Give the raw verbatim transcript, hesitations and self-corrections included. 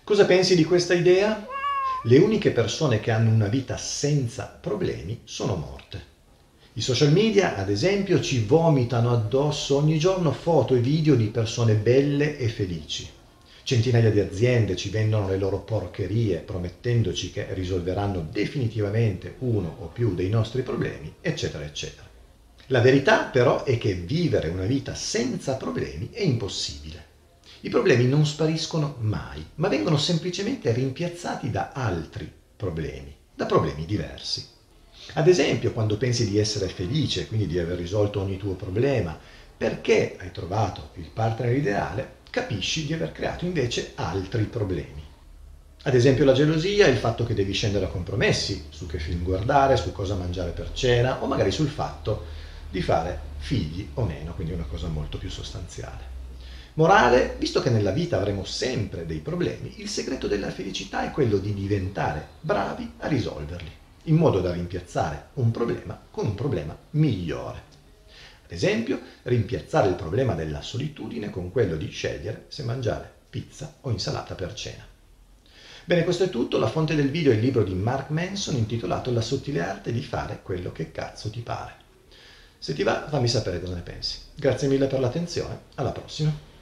Cosa pensi di questa idea? Le uniche persone che hanno una vita senza problemi sono morte. I social media, ad esempio, ci vomitano addosso ogni giorno foto e video di persone belle e felici. Centinaia di aziende ci vendono le loro porcherie promettendoci che risolveranno definitivamente uno o più dei nostri problemi, eccetera, eccetera. La verità però è che vivere una vita senza problemi è impossibile. I problemi non spariscono mai, ma vengono semplicemente rimpiazzati da altri problemi, da problemi diversi. Ad esempio, quando pensi di essere felice, quindi di aver risolto ogni tuo problema, perché hai trovato il partner ideale, capisci di aver creato invece altri problemi. Ad esempio la gelosia, il fatto che devi scendere a compromessi su che film guardare, su cosa mangiare per cena o magari sul fatto di fare figli o meno, quindi una cosa molto più sostanziale. Morale, visto che nella vita avremo sempre dei problemi, il segreto della felicità è quello di diventare bravi a risolverli, in modo da rimpiazzare un problema con un problema migliore. Ad esempio, rimpiazzare il problema della solitudine con quello di scegliere se mangiare pizza o insalata per cena. Bene, questo è tutto. La fonte del video è il libro di Mark Manson intitolato La sottile arte di fare quello che cazzo ti pare. Se ti va, fammi sapere cosa ne pensi. Grazie mille per l'attenzione, alla prossima.